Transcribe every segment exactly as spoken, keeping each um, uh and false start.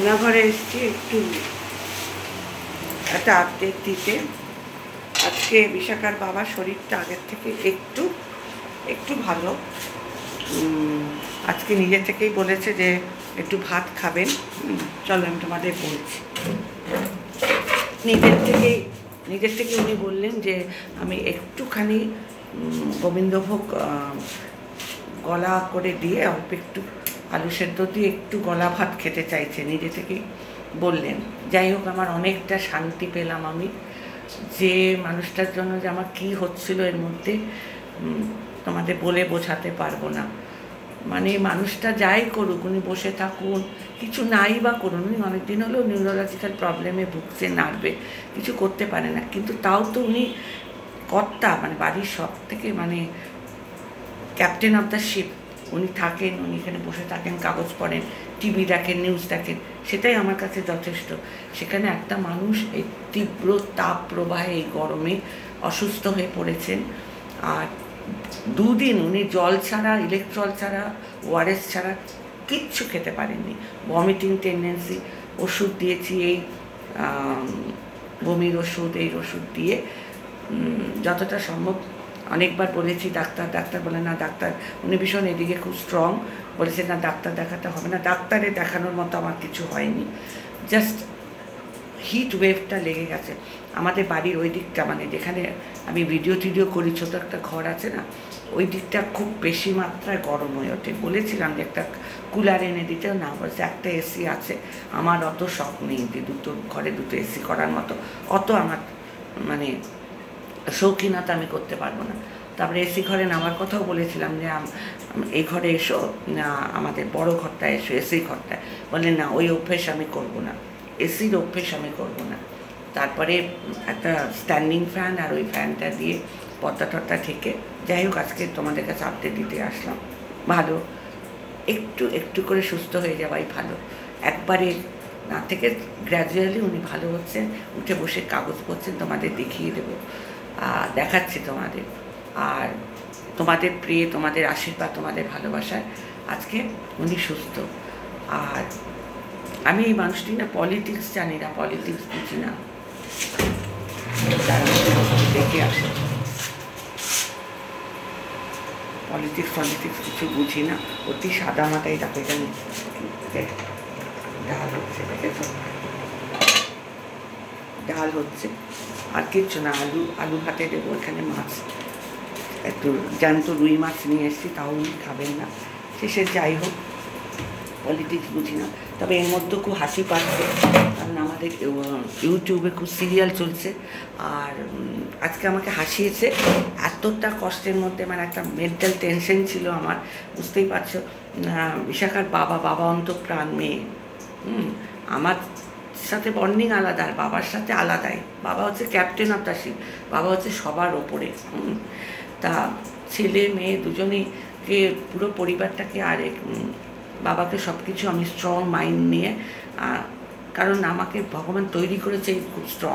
রান্নাঘরে এসেছি একটু একটা আপডেট দিতে। আজকে বিশাখার বাবার শরীরটা আগের থেকে একটু একটু ভালো। আজকে নিজে থেকেই বলেছে যে একটু ভাত খাবেন। চলো আমি তোমাদের বলছি। নিজের থেকেই নিজের থেকে উনি বললেন যে আমি একটুখানি গোবিন্দভোগ গলা করে দিয়ে অল্প একটু আলু সেদ্ধ দিয়ে একটু গলা ভাত খেতে চাইছে, নিজে থেকেই বললেন। যাই হোক, আমার অনেকটা শান্তি পেলাম আমি, যে মানুষটার জন্য যে আমার কী হচ্ছিল এর মধ্যে তোমাদের বলে বোঝাতে পারবো না। মানে মানুষটা যাই করুক, উনি বসে থাকুন, কিছু নাই বা করুন, উনি অনেকদিন হলেও নিউরোলজিক্যাল প্রবলেমে ভুগছে, নার্ভে কিছু করতে পারে না, কিন্তু তাও তো উনি কর্তা, মানে বাড়ির সব থেকে মানে ক্যাপ্টেন অফ দ্য শিপ। উনি থাকেন, উনি এখানে বসে থাকেন, কাগজ পড়েন, টিভি দেখেন, নিউজ দেখেন, সেটাই আমার কাছে যথেষ্ট। সেখানে একটা মানুষ এই তীব্র তাপ প্রবাহে এই গরমে অসুস্থ হয়ে পড়েছেন, আর দুদিন উনি জল ছাড়া, ইলেকট্রল ছাড়া, ওআরএস ছাড়া কিচ্ছু খেতে পারেননি। ভমিটিং টেন্ডেন্সি, ওষুধ দিয়েছি, এই বমির ওষুধ, এই ওষুধ দিয়ে যতটা সম্ভব অনেকবার বলেছি ডাক্তার ডাক্তার বলে না ডাক্তার, উনি ভীষণ এদিকে খুব স্ট্রং, বলেছে না ডাক্তার দেখাতে হবে না। ডাক্তারে দেখানোর মতো আমার কিছু হয়নি, জাস্ট হিট ওয়েভটা লেগে গেছে আমাদের বাড়ির ওই দিকটা, মানে যেখানে আমি ভিডিও টিডিও করি, ছোটো একটা ঘর আছে না, ওই দিকটা খুব বেশি মাত্রায় গরম হয়ে ওঠে। বলেছিলাম যে একটা কুলার এনে দিতেও, না বলছে একটা এসি আছে। আমার অত শখ নেই যে দুটো ঘরে দুটো এসি করার মতো, অত আমার মানে শৌখিনতা আমি করতে পারবো না। তারপরে এসি ঘরে নামার কথাও বলেছিলাম যে এই ঘরে এসো না, আমাদের বড় ঘরটায় এসো, এসি ঘরটায়। বললেন না, ওই অভ্যেস আমি করবো না, এসির অভ্যেস আমি করবো না। তারপরে একটা স্ট্যান্ডিং ফ্যান আর ওই ফ্যানটা দিয়ে পর্দা টর্দা থেকে, যাই হোক আজকে তোমাদের কাছে আপডেট দিতে আসলাম। ভালো, একটু একটু করে সুস্থ হয়ে যাওয়াই ভালো। একবারে না থেকে গ্র্যাজুয়ালি উনি ভালো হচ্ছেন, উঠে বসে কাগজ পড়ছেন, তোমাদের দেখিয়ে দেবো, দেখাচ্ছি তোমাদের। আর তোমাদের প্রিয়, তোমাদের আশীর্বাদ, তোমাদের ভালোবাসায় আজকে উনি সুস্থ। আর আমি এই মানুষটি না পলিটিক্স জানি না, পলিটিক্স বুঝি না, দেখে আসে পলিটিক্স পলিটিক্স কিছু বুঝি না, অতি সাদা মাথায় তাকে জানি। ডাল হচ্ছে, দেখেছো ডাল হচ্ছে, আর কিচ্ছু না। আলু আলু ভাতে দেবো, এখানে মাছ, একটু জ্যান্ত রুই মাছ নিয়ে এসেছি, তাও উনি খাবেন না। শেষে যাই হোক, পলিটিক্স বুঝি না, তবে এর মধ্যে খুব হাসি পাচ্ছে, কারণ আমাদের ইউটিউবে খুব সিরিয়াল চলছে। আর আজকে আমাকে হাসিয়েছে, এতটা কষ্টের মধ্যে, মানে একটা মেন্টাল টেনশন ছিল আমার, বুঝতেই পারছো। বিশাখার বাবা বাবা অন্তঃপ্রাণ মেয়ে, হুম আমার সাথে বন্ডিং আলাদা, আর বাবার সাথে আলাদাই। বাবা হচ্ছে ক্যাপ্টেন অফ দ্য শিপ, বাবা হচ্ছে সবার ওপরে। হুম তা ছেলে মেয়ে দুজনেকে, পুরো পরিবারটাকে, আর বাবাকে সব কিছু আমি স্ট্রং মাইন্ড নিয়ে, কারণ আমাকে ভগবান তৈরি করেছে খুব স্ট্রং।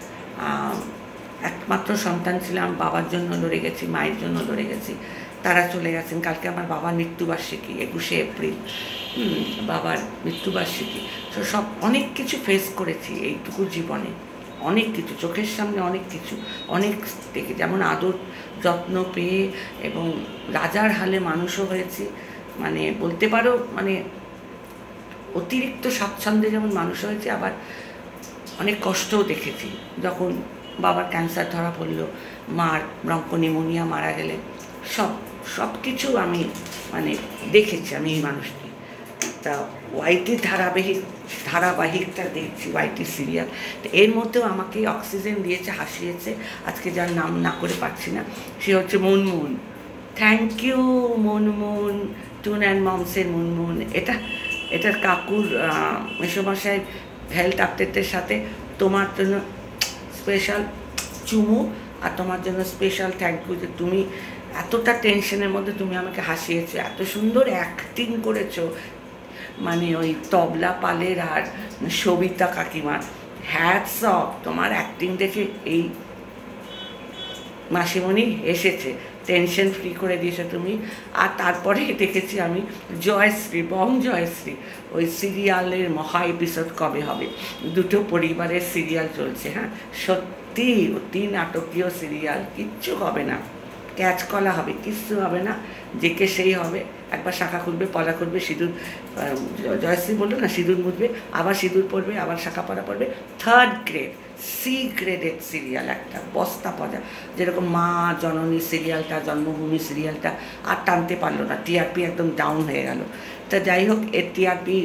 একমাত্র সন্তান ছিলাম, বাবার জন্য লড়ে গেছি, মায়ের জন্য লড়ে গেছি, তারা চলে গেছেন। কালকে আমার বাবার মৃত্যুবার্ষিকী, একুশে এপ্রিল বাবার মৃত্যুবার্ষিকী। তো সব অনেক কিছু ফেস করেছি এইটুকু জীবনে, অনেক কিছু চোখের সামনে, অনেক কিছু অনেক দেখে, যেমন আদর যত্ন পেয়ে এবং রাজার হালে মানুষও হয়েছি, মানে বলতে পারো মানে অতিরিক্ত স্বাচ্ছন্দ্যে যেমন মানুষ হয়েছে, আবার অনেক কষ্টও দেখেছি। যখন বাবার ক্যান্সার ধরা পড়লো, মার ব্রঙ্কোনিমোনিয়া, মারা গেলে, সব সব কিছু আমি মানে দেখেছি আমি এই মানুষটি। তা ওয়াইটি ধারাবাহিক ধারাবাহিকটা দেখছি, ওয়াইটি সিরিয়াল, তো এর মধ্যেও আমাকে অক্সিজেন দিয়েছে, হাসিয়েছে। আজকে যার নাম না করে পাচ্ছি না, সে হচ্ছে মুনমুন। থ্যাংক ইউ মুনমুন, টুন অ্যান্ড মমসের মুনমুন। এটা এটার কাকুর মেসোমশাই হেলথ আপডেটের সাথে তোমার জন্য স্পেশাল চুমু, আর তোমার জন্য স্পেশাল থ্যাংক ইউ যে তুমি এতটা টেনশনের মধ্যে তুমি আমাকে হাসিয়েছো, এত সুন্দর অ্যাক্টিং করেছো। মানে ওই তবলা পালের আর সবিতা কাকিমার হ্যাটস অফ, তোমার অ্যাক্টিং দেখে এই মাসিমণি এসেছে। টেনশন ফ্রি করে দিয়েছো তুমি। আর তারপরে দেখেছি আমি জয়শ্রী বং জয়শ্রী ওই সিরিয়ালের মহা এপিসোড কবে হবে, দুটো পরিবারের সিরিয়াল চলছে। হ্যাঁ সত্যি অতি নাটকীয় সিরিয়াল, কিচ্ছু হবে না, ক্যাচ কলা হবে, কিচ্ছু হবে না, যে কে সেই হবে। একবার শাখা খুলবে, পলা খুলবে, সিঁদুর, জয়শ্রী বললো না সিঁদুর মুছবে, আবার সিঁদুর পড়বে, আবার শাখা পলা পড়বে। থার্ড গ্রেড সি গ্রেডের সিরিয়াল একটা বস্তা পজা, যেরকম মা জননী সিরিয়ালটা, জন্মভূমি সিরিয়ালটা আর টানতে পারলো না, টিআরপি একদম ডাউন হয়ে গেল। তা যাই হোক, এর টিআরপি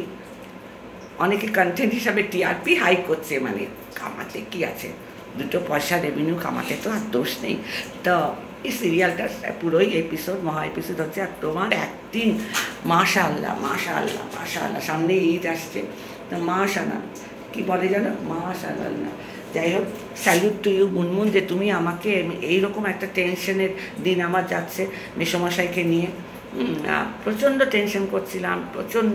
অনেকে কন্টেন্ট হিসাবে টিআরপি হাই করছে, মানে কামাতে কি আছে, দুটো পয়সা রেভিনিউ কামাতে তো আর দোষ নেই। তো এই সিরিয়ালটা পুরোই এপিসোড মহা এপিসোড হচ্ছে। আর তোমার অ্যাক্টিং মাশাআল্লাহ মাশাআল্লাহ মাশাআল্লাহ, সামনে ঈদ আসছে, তো মাশাআল্লাহ কি বলে জানো, মাশাআল্লাহ। যাই হোক, স্যালুট টু ইউ মুনমুন, যে তুমি আমাকে এইরকম একটা টেনশনের দিন আমার যাচ্ছে মেসোমশাইকে নিয়ে, প্রচণ্ড টেনশন করছিলাম, প্রচণ্ড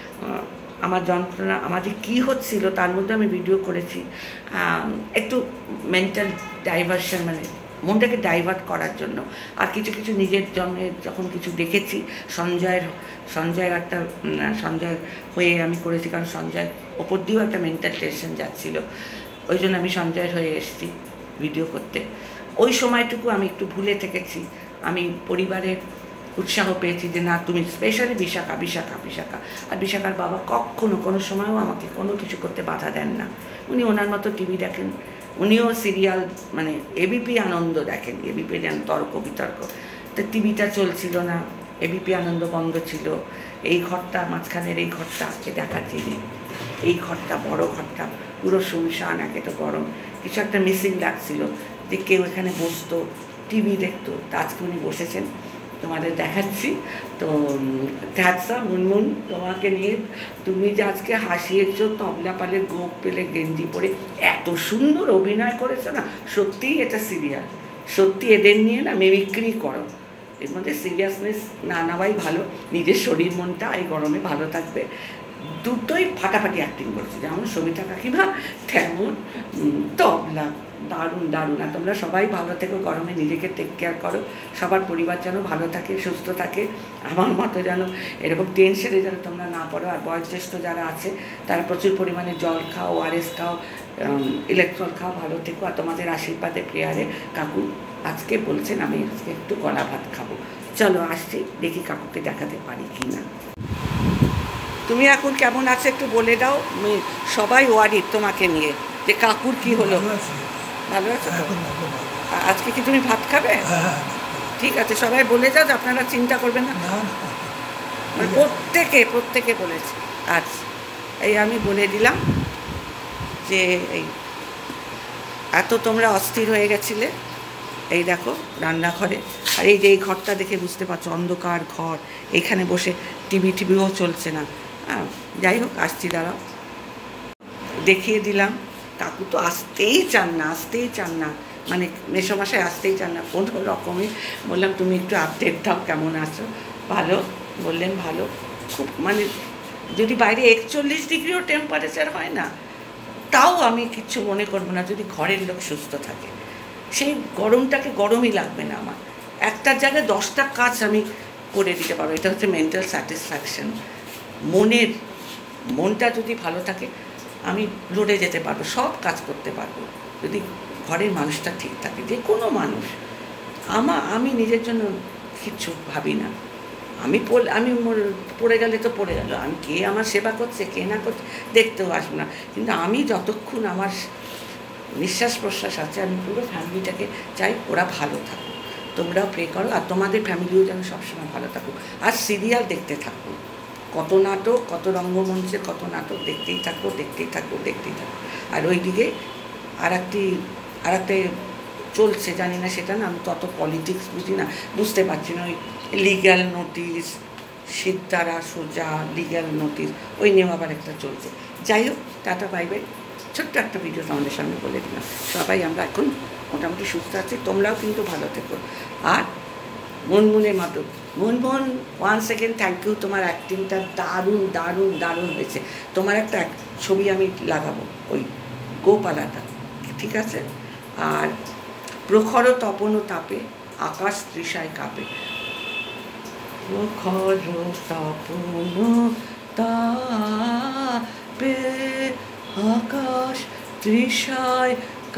আমার যন্ত্রণা, আমার যে কী হচ্ছিল তার মধ্যে আমি ভিডিও করেছি একটু মেন্টাল ডাইভার্সন, মানে মনটাকে ডাইভার্ট করার জন্য। আর কিছু কিছু নিজের জন্মে যখন কিছু দেখেছি, সঞ্জয়ের সঞ্জয়ের একটা সঞ্জয় হয়ে আমি করেছি, কারণ সঞ্জয়ের ওপর দিয়েও একটা মেন্টাল টেনশন যাচ্ছিলো, ওই জন্য আমি সঞ্জয়ের হয়ে এসেছি ভিডিও করতে। ওই সময়টুকু আমি একটু ভুলে থেকেছি, আমি পরিবারের উৎসাহ পেয়েছি যে না তুমি স্পেশালি বিশাখা বিশাখা বিশাখা। আর বিশাখার বাবা কখনো কোনো সময়ও আমাকে কোনো কিছু করতে বাধা দেন না, উনি ওনার মতো টিভি দেখেন, উনিও সিরিয়াল মানে এবিপি আনন্দ দেখেন, এবিপি যেন তর্ক বিতর্ক, তো টিভিটা চলছিল না, এবিপি আনন্দ বন্ধ ছিল। এই ঘরটা মাঝখানের এই ঘরটা আজকে দেখাচ্ছি, এই ঘরটা বড় ঘরটা পুরো শুনশান, একে তো গরম, কিছু একটা মিসিং লাগছিল, যে কেউ এখানে বসতো টিভি দেখতো, তা আজকে উনি বসেছেন, তোমাদের দেখাচ্ছি। তো ধ্যাৎসা মুনমুন তোমাকে নিয়ে, তুমি যে আজকে হাসিয়েছো, তবলা পালের গোপ পেলে গেঞ্জি পরে এত সুন্দর অভিনয় করেছো না, সত্যিই এটা সিরিয়াল, সত্যি এদের নিয়ে না মিমিক্রি করো, এর মধ্যে সিরিয়াসনেস না নেওয়াই ভালো, নিজের শরীর মনটা এই গরমে ভালো থাকবে। দুটোই ফাটাফাটি অ্যাক্টিং করছে, যেমন সবিতা কাকিমা তেমন তবলা, দারুণ দারুণ। আর তোমরা সবাই ভালো থেকো, গরমে নিজেকে টেক কেয়ার করো, সবার পরিবার যেন ভালো থাকে, সুস্থ থাকে, আমার মতো যেন এরকম টেনশনে যেন তোমরা না পড়ো। আর বয়োজ্যেষ্ঠ যারা আছে তারা প্রচুর পরিমাণে জল খাও, ওআরএস খাও, ইলেকট্রল খাও, ভালো থেকো। আর তোমাদের আশীর্বাদে প্রেয়ারে কাকু আজকে বলছেন আমি আজকে একটু কলা ভাত খাবো, চলো আসছি, দেখি কাকুকে দেখাতে পারি কি না। তুমি এখন কেমন আছো একটু বলে দাও, সবাই ওয়ারিড তোমাকে নিয়ে, যে কাকুর কি হলো, ভালো আছো তো? আজকে কি তুমি ভাত খাবে? ঠিক আছে, সবাই বলে যাও, আপনারা চিন্তা করবেন না, মানে প্রত্যেকে প্রত্যেকে বলেছে। আচ্ছা, এই আমি বলে দিলাম যে এই এত তোমরা অস্থির হয়ে গেছিলে, এই দেখো রান্নাঘরে, আর এই যে এই ঘরটা দেখে বুঝতে পারছো অন্ধকার ঘর, এখানে বসে টিভি টিভিও চলছে না। হ্যাঁ যাই হোক, আসছি, দাঁড়াও দেখিয়ে দিলাম। কাকু তো আসতেই চান না, আসতেই চান না, মানে মেসোমশাই আসতেই চান না, কোনো রকমই বললাম তুমি একটু আপডেট দাও, কেমন আছো? ভালো, বললেন ভালো, খুব মানে যদি বাইরে একচল্লিশ ডিগ্রিও টেম্পারেচার হয় না, তাও আমি কিচ্ছু মনে করবো না, যদি ঘরের লোক সুস্থ থাকে, সেই গরমটাকে গরমই লাগবে না আমার, একটার জায়গায় দশটা কাজ আমি করে দিতে পারবো, এটা হচ্ছে মেন্টাল স্যাটিসফ্যাকশন। মনের মনটা যদি ভালো থাকে আমি লড়ে যেতে পারবো, সব কাজ করতে পারবো, যদি ঘরের মানুষটা ঠিক থাকে, যে কোনো মানুষ। আমা আমি নিজের জন্য কিচ্ছু ভাবি না, আমি আমি পড়ে গেলে তো পড়ে গেল, আমি কে আমার সেবা করছে কে না করছে দেখতেও আসবো না, কিন্তু আমি যতক্ষণ আমার নিঃশ্বাস প্রশ্বাস আছে আমি পুরো ফ্যামিলিটাকে চাই ওরা ভালো থাকুক, তোমরাও প্রে করো, আর তোমাদের ফ্যামিলিও যেন সবসময় ভালো থাকুক। আর সিরিয়াল দেখতে থাকো, কত নাটক, কত রঙ্গমঞ্চে কত নাটক, দেখতেই থাকবো দেখতেই থাকবো দেখতেই থাকবো। আর ওইদিকে আর একটি আর একটা চলছে, জানি না সেটা না, আমি তত পলিটিক্স বুঝি না, বুঝতে পারছি না, ওই লিগ্যাল নোটিশ, সিদ্ধারা সোজা লিগ্যাল নোটিশ, ওই নিয়েও আবার একটা চলছে। যাই হোক, টাটা বাই বাই, ছোট্ট একটা ভিডিও তোমাদের সামনে বলে দিলাম। সবাই আমরা এখন মোটামুটি সুস্থ আছি, তোমরাও কিন্তু ভালো থেকো। আর মুনমুনের মতো Munmun, one second thank you, তোমার অ্যাক্টিংটা দারুণ দারুণ দারুণ হয়েছে। তোমার একটা ছবি আমি লাগাবো, ওই গোপালাটা, ঠিক আছে? আর প্রখর তপন তাপে আকাশ তৃষায় কাঁপে। প্রখর তপন তাপে আকাশ তৃষায়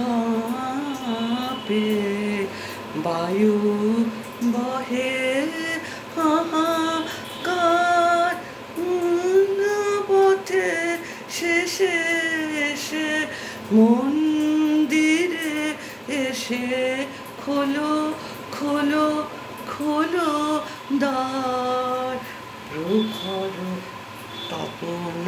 কাঁপে, বায়ু বহে হাহাকার পথে শেষে এসে মন্দিরে এসে খোলো খোলো খোলো দ্বার, প্রখর তপন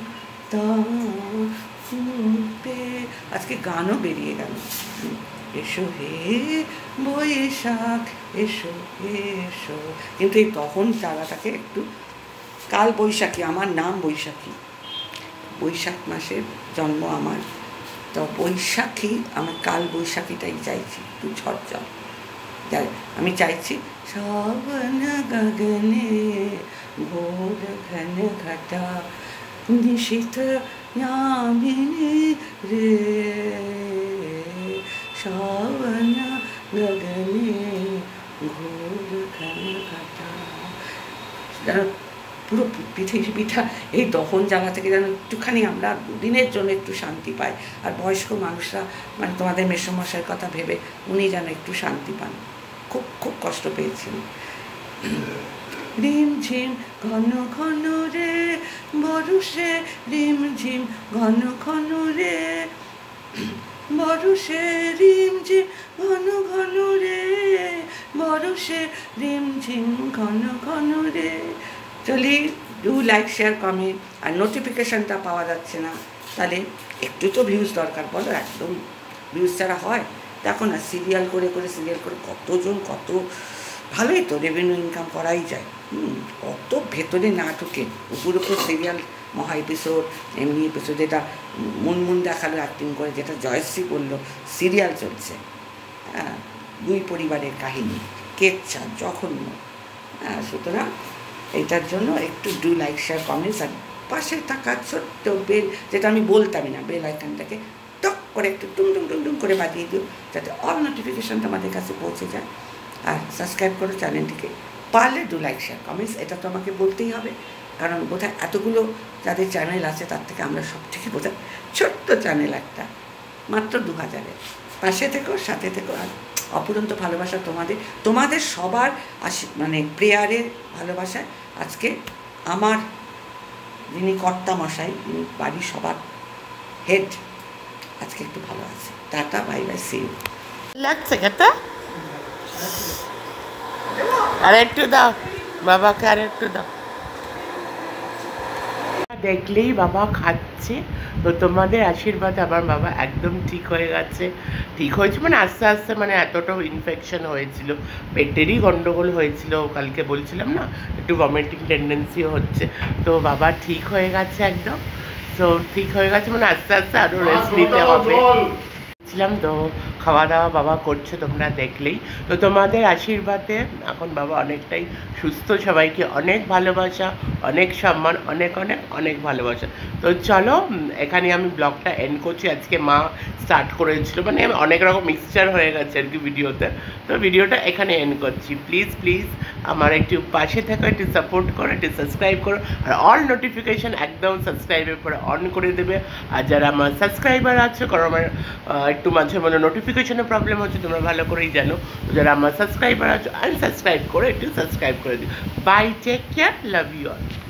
তাপে। আজকে গানও বেরিয়ে গেল। এসো হে বৈশাখ এসো এসো, কিন্তু এই তখন জায়গাটাকে একটু, কাল বৈশাখী, আমার নাম বৈশাখী, বৈশাখ মাসের জন্ম আমার, তো বৈশাখী আমি কাল বৈশাখীটাই চাইছি, একটু ঝড়ঝড়। যাই আমি চাইছি শ্রাবণ গগনে ভোর ঘন ঘটা নিশীথ यामिनी रे, श्रावण गगने घोर घन घटा। যেন পুরো পৃথিবীটা এই দহন জ্বালা থেকে যেন একটুখানি আমরা দুদিনের জন্য একটু শান্তি পাই। আর বয়স্ক মানুষরা, মানে তোমাদের মেসমশাইয়ের কথা ভেবে উনি যেন একটু শান্তি পান, খুব খুব কষ্ট পেয়েছেন। রিম ঝিম ঘন ঘন রে বরষে, রিম ঝিম ঘন ঘন রে বরষে, রিম ঝিম ঘন ঘন রে বরষে, রিম ঝিম ঘন ঘন রে। চলি, ডু লাইক শেয়ার কমেন্ট। আর নোটিফিকেশানটা পাওয়া যাচ্ছে না, তাহলে একটু তো ভিউজ দরকার বলো, একদম ভিউজ ছাড়া হয়? দেখো না, সিরিয়াল করে করে সিরিয়াল করে কতজন কত ভালোই তো রেভিনিউ ইনকাম করাই যায়। হুম, অত ভেতরে না ঢুকে উপর উপর সিরিয়াল, মহা এপিসোড, এমনি এপিসোড, যেটা মুনমুন দেখালো অ্যাক্টিং করে, যেটা জয়শ্রী বললো সিরিয়াল চলছে। হ্যাঁ, দুই পরিবারের কাহিনী, কেচ্ছা জঘন্য। হ্যাঁ, সুতরাং এইটার জন্য একটু ডু লাইক শেয়ার কমেন্টস, আর পাশে থাকা ছোট্ট বেল, যেটা আমি বলতামই না, বেল আইকনটাকে টক করে একটু টুং টুং টুং টুং করে বাজিয়ে দিও, যাতে অল নোটিফিকেশানটা আমাদের কাছে পৌঁছে যায়। আর সাবস্ক্রাইব করো চ্যানেলটিকে, পারলে ডু লাইক শেয়ার কমেন্টস, এটা তো আমাকে বলতেই হবে, কারণ বোধহয় এতগুলো যাদের চ্যানেল আছে তার থেকে আমরা সব থেকে বোধহয় ছোট্ট চ্যানেল একটা, মাত্র দু হাজারের। পাশে থেকো, সাথে থেকো, আর অপুরন্ত ভালোবাসা তোমাদের, তোমাদের সবার আশি, মানে প্রেয়ারের ভালোবাসায় আজকে আমার যিনি কর্তা মশাই, যিনি বাড়ির সবার হেড, আজকে একটু ভালো আছে। Ta-ta, bye bye, see you. লাগছে খেতে? আর একটু দাও বাবাকে, আর একটু দাও। দেখলেই বাবা খাচ্ছে, তো তোমাদের আশীর্বাদে আমার বাবা একদম ঠিক হয়ে গেছে। ঠিক হয়েছে মানে আস্তে আস্তে, মানে এতটাও ইনফেকশন হয়েছিল, পেটেরই গন্ডগোল হয়েছিল, কালকে বলছিলাম না, একটু ভমিটিং টেন্ডেন্সিও হচ্ছে, তো বাবা ঠিক হয়ে গেছে একদম। তো ঠিক হয়ে গেছে মানে আস্তে আস্তে আরও রেস্ট নিতে হবে। ছিলাম তো খাওয়া দাওয়া বাবা করছে, তোমরা দেখলেই। তো তোমাদের আশীর্বাদে এখন বাবা অনেকটাই সুস্থ, সবাইকে অনেক ভালোবাসা, অনেক সম্মান, অনেক অনেক অনেক ভালোবাসা। তো চলো, এখানে আমি ব্লগটা এন্ড করছি। আজকে মা স্টার্ট করেছিল, মানে অনেক রকম মিক্সচার হয়ে গেছে আর কি ভিডিওতে, তো ভিডিওটা এখানে এন্ড করছি। প্লিজ প্লিজ আমার একটু পাশে থাকো, একটু সাপোর্ট করো, একটু সাবস্ক্রাইব করো, আর অল নোটিফিকেশান একদম সাবস্ক্রাইবের পরে অন করে দেবে। আর যারা আমার সাবস্ক্রাইবার আছো, কারণ আমার একটু মাঝে মাঝে নোটিফিকেশনের প্রবলেম হচ্ছে, তোমরা ভালো করেই জানো, যারা আমার সাবস্ক্রাইবার আছো আনসাবস্ক্রাইব করে একটু সাবস্ক্রাইব করে দিও। Bye, take care, love you all.